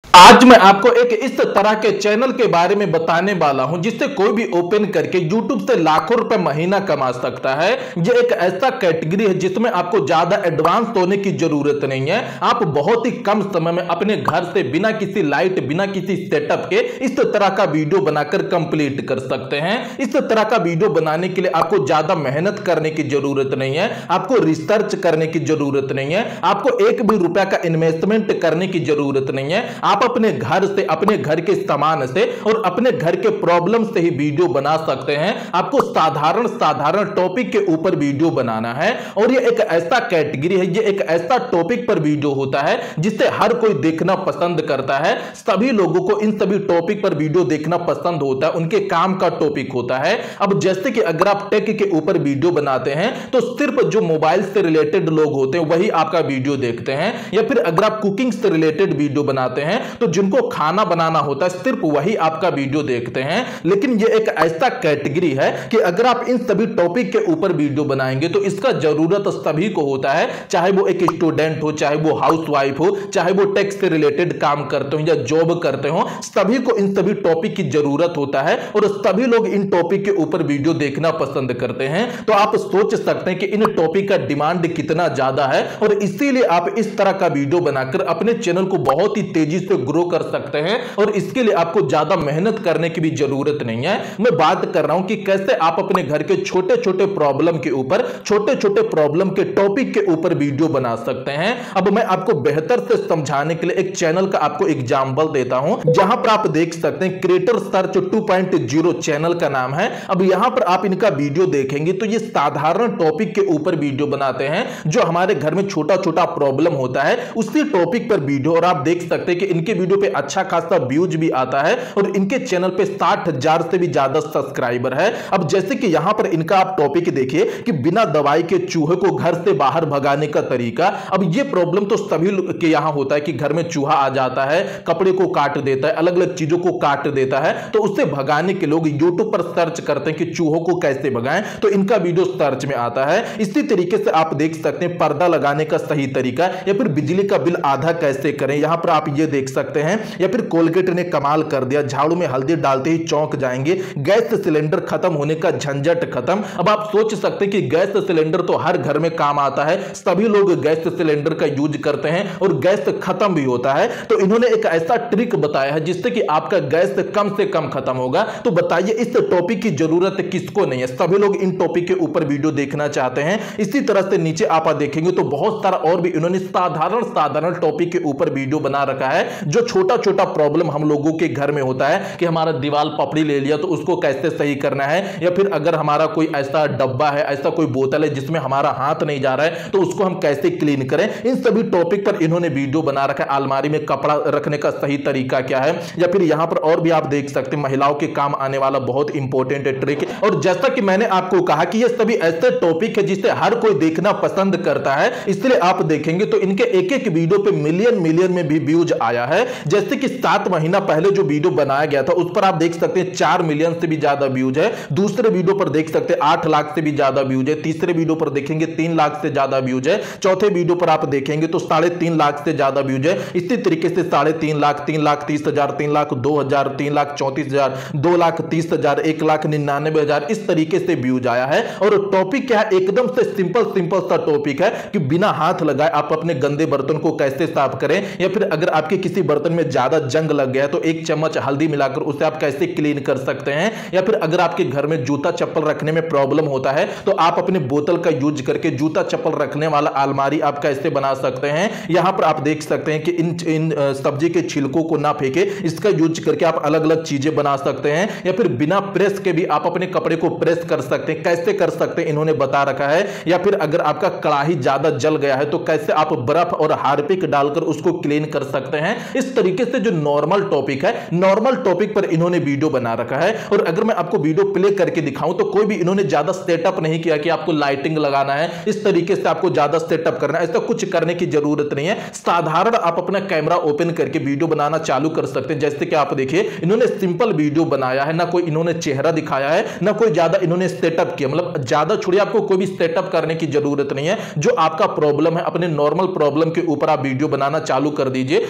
आज मैं आपको एक इस तरह के चैनल के बारे में बताने वाला हूं जिससे कोई भी ओपन करके YouTube से लाखों रुपए महीना कमा सकता है। ये एक ऐसा कैटेगरी है जिसमें आपको ज्यादा एडवांस होने की जरूरत नहीं है। आप बहुत ही कम समय में अपने घर से बिना किसी लाइट बिना किसी सेटअप के इस तरह का वीडियो बनाकर कंप्लीट कर सकते हैं। इस तरह का वीडियो बनाने के लिए आपको ज्यादा मेहनत करने की जरूरत नहीं है, आपको रिसर्च करने की जरूरत नहीं है, आपको एक भी रुपया का इन्वेस्टमेंट करने की जरूरत नहीं है। आप अपने घर से, अपने घर के सामान से और अपने घर के प्रॉब्लम से ही वीडियो बना सकते हैं। आपको साधारण साधारण टॉपिक के ऊपर वीडियो बनाना है और ये एक ऐसा कैटेगरी है, ये एक ऐसा टॉपिक पर वीडियो होता है जिसे हर कोई देखना पसंद करता है। सभी लोगों को इन सभी टॉपिक पर वीडियो देखना पसंद होता है, उनके काम का टॉपिक होता है। अब जैसे कि अगर आप टेक के ऊपर वीडियो बनाते हैं तो सिर्फ जो मोबाइल से रिलेटेड लोग होते हैं वही आपका वीडियो देखते हैं, या फिर अगर आप कुकिंग से रिलेटेड वीडियो बनाते हैं तो जिनको खाना बनाना होता है सिर्फ वही आपका वीडियो देखते हैं। लेकिन ये एक ऐसा कैटेगरी है कि अगर आप इन सभी टॉपिक के ऊपर वीडियो बनाएंगे तो इसका जरूरत सभी को होता है, चाहे वो एक स्टूडेंट हो, चाहे वो हाउसवाइफ हो, चाहे वो टेक से रिलेटेड काम करते हो या जॉब करते हो, सभी को इन सभी टॉपिक की जरूरत होता है और सभी लोग इन टॉपिक के ऊपर वीडियो देखना पसंद करते हैं। तो आप सोच सकते हैं कि इन टॉपिक का डिमांड कितना ज्यादा है और इसीलिए आप इस तरह का वीडियो बनाकर अपने चैनल को बहुत ही तेजी से ग्रो कर सकते हैं और इसके लिए आपको ज्यादा मेहनत करने की भी जरूरत नहीं है। मैं बात कर रहा हूं कि कैसे आप अपने घर के छोटे छोटे प्रॉब्लम के ऊपर, छोटे छोटे प्रॉब्लम के टॉपिक के ऊपर वीडियो बना सकते हैं। अब मैं आपको बेहतर से समझाने के लिए एक चैनल का आपको एग्जांपल देता हूं जहां पर आप देख सकते हैं क्रिएटर सर्च 2.0 चैनल का नाम है। अब यहां पर आप इनका वीडियो देखेंगे तो ये साधारण टॉपिक के ऊपर वीडियो बनाते हैं, जो हमारे घर में छोटा छोटा प्रॉब्लम होता है उसी टॉपिक पर वीडियो। और आप देख सकते हैं कि इनके वीडियो पे अच्छा खासा व्यूज भी आता है और इनके चैनल पे 60,000 से भी ज्यादा सब्सक्राइबर है। अब जैसे कि यहां पर इनका आप टॉपिक देखिए कि बिना दवाई के चूहे को घर से बाहर भगाने का तरीका। अब ये प्रॉब्लम तो सभी के यहां होता है कि घर में चूहा आ जाता है, कपड़े को काट देता है, अलग अलग चीजों को काट देता है, तो उससे भगाने के लोग यूट्यूब पर सर्च करते हैं कि चूहों को कैसे भगाएं, तो इनका वीडियो सर्च में आता है। इसी तरीके से आप देख सकते हैं पर्दा लगाने का सही तरीका, या फिर बिजली का बिल आधा कैसे करें, यहां पर आप ये देख सकते हैं। या फिर कोलगेट ने कमाल कर दिया, झाड़ू में हल्दी डालते ही चौंक जाएंगे, गैस सिलेंडर खत्म होने का झंझट खत्म। अब आप सोच सकते हैं कि गैस सिलेंडर तो हर घर में काम आता है, सभी लोग गैस सिलेंडर का यूज करते हैं और गैस खत्म भी होता है। तो इन्होंने एक ऐसा ट्रिक बताया है जिससे कि आपका गैस कम से कम खत्म होगा। तो बताइए इस टॉपिक की जरूरत किसको नहीं है, सभी लोग इन टॉपिक के ऊपर वीडियो देखना चाहते हैं। इसी तरह से नीचे आप देखेंगे तो बहुत सारा और भी इन्होंने साधारण साधारण टॉपिक के ऊपर वीडियो बना रखा है, जो छोटा छोटा प्रॉब्लम हम लोगों के घर में होता है कि हमारा दीवार पपड़ी ले लिया तो उसको कैसे सही करना है, या फिर अगर हमारा कोई ऐसा डब्बा है, ऐसा कोई बोतल है जिसमें हमारा हाथ नहीं जा रहा है तो उसको हम कैसे क्लीन करें। इन सभी टॉपिक पर इन्होंने वीडियो बना रखा है। अलमारी में कपड़ा रखने का सही तरीका क्या है, या फिर यहां पर और भी आप देख सकते हैं महिलाओं के काम आने वाला बहुत इंपॉर्टेंट ट्रिक। और जैसा कि मैंने आपको कहा कि ये सभी ऐसे टॉपिक है जिसे हर कोई देखना पसंद करता है, इसलिए आप देखेंगे तो इनके एक एक वीडियो पे मिलियन मिलियन में भी व्यूज आया है। जैसे कि 7 महीना पहले जो वीडियो बनाया गया था उस पर आप देख सकते हैं 4 मिलियन से भी ज्यादा व्यूज है। दूसरे वीडियो पर देख सकते हैं 8 लाख से भी ज्यादा व्यूज है। तीसरे वीडियो पर देखेंगे 3 लाख से ज्यादा व्यूज है। चौथे वीडियो पर आप देखेंगे तो 3.5 लाख से ज्यादा व्यूज है। इसी तरीके से 3.5 लाख, 3,30,000, 3,02,000, 3,34,000, 2,30,000, 1,99,000 इस तरीके से व्यूज आया है। और टॉपिक क्या है, एकदम से सिंपल सिंपल सा टॉपिक है कि बिना हाथ लगाए आप अपने गंदे बर्तन को कैसे साफ करें, या फिर अगर आपके किसी बर्तन में ज्यादा जंग लग गया है तो 1 चम्मच हल्दी मिलाकर उसे आप कैसे क्लीन कर सकते हैं। या फिर अगर आपके घर में जूता चप्पल रखने में प्रॉब्लम होता है तो आप अपने बोतल का यूज करके जूता चप्पल रखने वाला अलमारी आप कैसे बना सकते हैं। यहां पर आप देख सकते हैं कि इन सब्जी के छिलकों को ना फेंके, इसका यूज करके आप अलग अलग चीजें बना सकते हैं। या फिर बिना प्रेस के भी आप अपने कपड़े को प्रेस कर सकते हैं, कैसे कर सकते हैं इन्होंने बता रखा है। या फिर अगर आपका कढ़ाई ज्यादा जल गया है तो कैसे आप बर्फ और हार्पिक डालकर उसको क्लीन कर सकते हैं। इस तरीके से जो नॉर्मल टॉपिक है, नॉर्मल टॉपिक पर इन्होंने वीडियो बना रखा है। और अगर मैं आपको वीडियो प्ले करके दिखाऊं तो कोई भी इन्होंने ज्यादा सेटअप नहीं किया कि आपको लाइटिंग लगाना है, इस तरीके से आपको ज्यादा सेटअप करना है, ऐसा कुछ करने की जरूरत नहीं है। साधारण आप अपना कैमरा ओपन करके वीडियो बनाना चालू कर सकते हैं। जैसे कि आप देखिए इन्होंने सिंपल वीडियो बनाया है, ना कोई इन्होंने चेहरा दिखाया है, ना कोई ज्यादा इन्होंने सेटअप किया, मतलब ज्यादा छोड़िए आपको कोई भी सेटअप करने की जरूरत नहीं है। जो आपका प्रॉब्लम है अपने नॉर्मल प्रॉब्लम के ऊपर आप वीडियो बनाना चालू कर दीजिए और आपके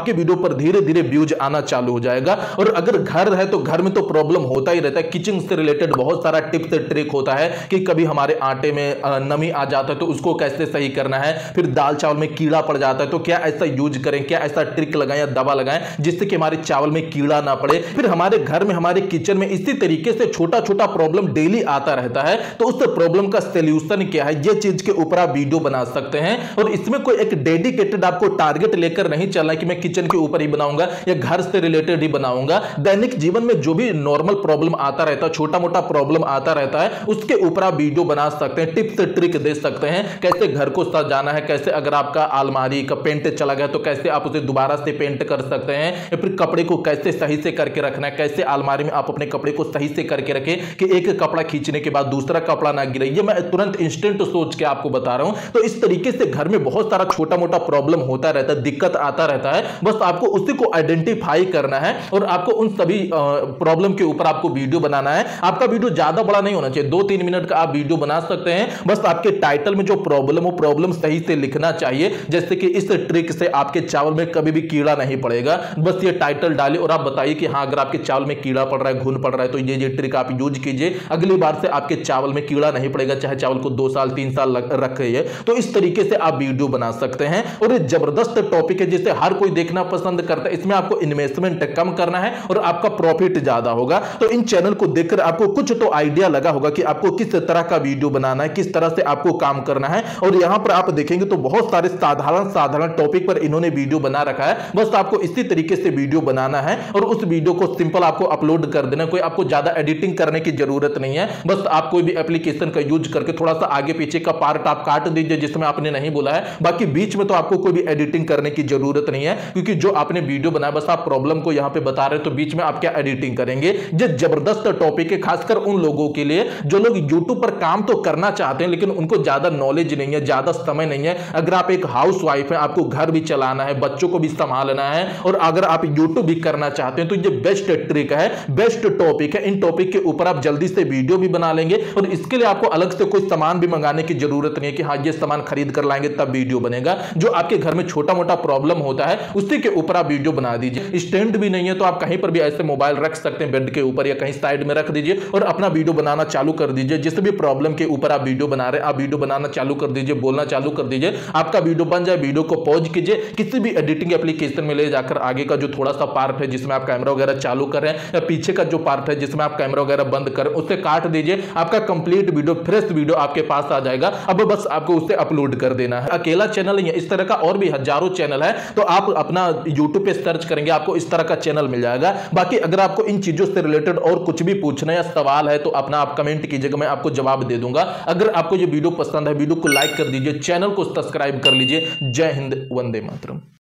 आपके वीडियो पर धीरे धीरे व्यूज आना चालू हो जाएगा। और अगर घर है तो घर में तो प्रॉब्लम होता ही रहता है, किचन से रिलेटेड बहुत सारा टिप्स ट्रिक होता है कि कभी हमारे आटे में नमी आ जाता है तो उसको कैसे सही करना है, फिर दाल चावल में कीड़ा पड़ जाता है तो क्या ऐसा यूज करें, क्या ऐसा ट्रिक लगाएं या दवा लगाएं जिससे कि हमारे चावल में कीड़ा ना पड़े। फिर हमारे घर में हमारे किचन में इसी तरीके से छोटा छोटा प्रॉब्लम डेली आता रहता है, तो उस प्रॉब्लम का सॉल्यूशन क्या है, ये चीज के ऊपर आप वीडियो बना सकते हैं। और इसमें कोई एक डेडिकेटेड आपको टारगेट लेकर नहीं चलना है कि मैं किचन के ऊपर ही बनाऊंगा या घर से रिलेटेड ही बनाऊंगा। दैनिक जीवन में जो भी नॉर्मल प्रॉब्लम आता रहता है, छोटा मोटा प्रॉब्लम आता रहता है, उसके ऊपर आप वीडियो बना सकते हैं, टिप्स ट्रिक दे सकते हैं, कैसे घर को सजाना है, कैसे अगर आपका अलमारी का पेंट चला गया तो कैसे आप उसे दोबारा से पेंट कर सकते हैं, या फिर कपड़े को कैसे सही से करके रखना है, कैसे अलमारी में आप अपने कपड़े को सही से करके रखें कि एक कपड़ा खींचने के बाद दूसरा कपड़ा ना गिरे। ये मैं तुरंत इंस्टेंट सोच के आपको बता रहा हूं। तो इस तरीके से घर में बहुत सारा छोटा मोटा प्रॉब्लम होता रहता है, दिक्कत आता रहता है, बस आपको उसी को आइडेंटिफाई करना है और आपको उन सभी प्रॉब्लम के ऊपर आपको वीडियो बनाना है। आपका वीडियो ज्यादा बड़ा नहीं होना चाहिए, 2-3 मिनट का आप वीडियो बना सकते हैं। बस आपके टाइटल में जो प्रॉब्लम हो, प्रॉब्लम सही से लिखना चाहिए, जैसे कि इस ट्रिक से आपके चावल में कभी भी कीड़ा नहीं पड़ेगा। बस ये टाइटल डालिए और आप बताइए कि हाँ, अगर आपके चावल में कीड़ा पड़ रहा है, घुन पड़ रहा है, तो ये ट्रिक आप यूज कीजिए, अगली बार से आपके चावल में कीड़ा नहीं पड़ेगा, चाहे चावल को 2 साल 3 साल रख रही है। तो इस तरीके से आप वीडियो बना सकते हैं। और ये जबरदस्त टॉपिक है जिसे हर कोई देखना पसंद करता है। इसमें आपको इन्वेस्टमेंट कम करना है और आपका प्रॉफिट ज्यादा होगा। तो इन चैनल को देखकर आपको कुछ तो आइडिया लगा होगा कि आपको किस तरह का वीडियो बनाना है, किस तरह से आपको काम करना है। और यहां पर आप देखेंगे तो बहुत सारे साधारण टॉपिक पर इन्होंने वीडियो बना रखा है। बस आपको इसी तरीके से वीडियो बनाना है और उस वीडियो को सिंपल आपको अपलोड कर देना। कोई आपको ज्यादा एडिटिंग करने की जरूरत नहीं है। बस आप कोई भी एप्लीकेशन का यूज करके थोड़ा सा आगे पीछे का पार्ट आप काट दीजिए जिसमें आपने नहीं बोला है, बाकी बीच में तो आपको कोई भी एडिटिंग करने की जरूरत नहीं है, क्योंकि जो आपने वीडियो बनाया बस आप प्रॉब्लम को यहां पे बता रहे, तो बीच में आप क्या एडिटिंग करेंगे। ये जबरदस्त टॉपिक है, खासकर उन लोगों के लिए जो लोग यूट्यूब पर काम तो करना चाहते हैं लेकिन उनको ज्यादा नॉलेज नहीं है, ज्यादा समय नहीं है। अगर आप एक हाउस वाइफ है, आपको घर भी चलाना है, बच्चों को भी संभालना है और अगर आप यूट्यूब भी करना चाहते हैं, तो ये बेस्ट ट्रिक है, बेस्ट टॉपिक है। इन टॉपिक के ऊपर आप जल्दी से वीडियो भी बना लेंगे और इसके लिए आपको अलग से कोई सामान भी मंगाने की जरूरत नहीं है कि हाँ, ये सामान खरीद कर लाएंगे तब वीडियो बनेगा। जो आपके घर में छोटा मोटा प्रॉब्लम होता है उसी के ऊपर आप वीडियो बना दीजिए। स्टैंड भी नहीं है तो आप कहीं पर भी ऐसे मोबाइल रख सकते हैं, बेड के ऊपर या कहीं साइड में रख दीजिए और अपना वीडियो बनाना चालू कर दीजिए। जिस भी प्रॉब्लम के ऊपर आप वीडियो बना रहे हैं, आप वीडियो बनाना चालू कर दीजिए, बोलना चालू कर दीजिए, आपका वीडियो बन जाए। वीडियो को पॉज कीजिए, किसी भी एडिटिंग एप्लीकेशन में ले जाकर आगे का जो थोड़ा सा पार्ट है जिसमें आप कैमरा वगैरह चालू कर रहे हैं या पीछे का जो पार्ट है जिसमें आप कैमरा वगैरह बंद कर उससे काट दीजिए। आपका कंप्लीट वीडियो, फ्रेश वीडियो आपके पास आ जाएगा। अब बस आपको उसे अपलोड कर देना है। अकेला चैनल नहीं है, इस तरह का और भी हजारों चैनल है, तो आप अपना यूट्यूब पे सर्च करेंगे आपको इस तरह का चैनल मिल जाएगा। बाकी अगर आपको इन चीजों से रिलेटेड और कुछ भी पूछना या सवाल है तो अपना आप कमेंट कीजिएगा, मैं आपको जवाब दे दूंगा। अगर आपको ये वीडियो पसंद है, वीडियो को लाइक कर दीजिए, चैनल को सब्सक्राइब कर लीजिए। जय हिंद, वंदे मातरम।